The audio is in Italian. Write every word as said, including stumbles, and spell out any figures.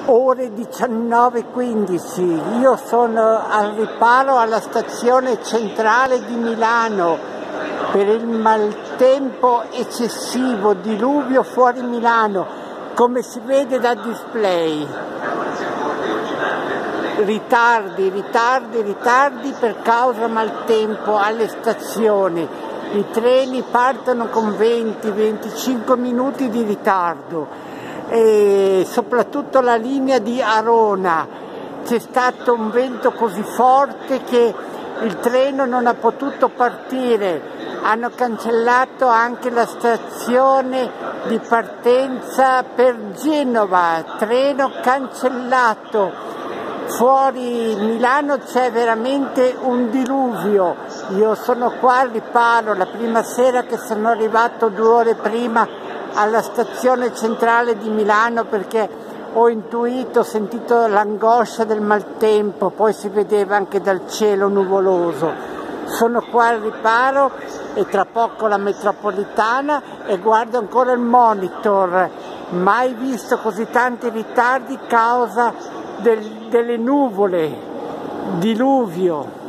ore diciannove e quindici, io sono al riparo alla stazione centrale di Milano per il maltempo eccessivo, diluvio fuori Milano, come si vede dal display. Ritardi, ritardi, ritardi per causa maltempo alle stazioni. I treni partono con venti venticinque minuti di ritardo. E soprattutto la linea di Arona, c'è stato un vento così forte che il treno non ha potuto partire, hanno cancellato anche la stazione di partenza per Genova, treno cancellato. Fuori Milano c'è veramente un diluvio. Io sono qua al riparo, la prima sera che sono arrivato due ore prima alla stazione centrale di Milano, perché ho intuito, ho sentito l'angoscia del maltempo, poi si vedeva anche dal cielo nuvoloso. Sono qua al riparo e tra poco la metropolitana e guardo ancora il monitor. Mai visto così tanti ritardi causa del, delle nuvole, diluvio.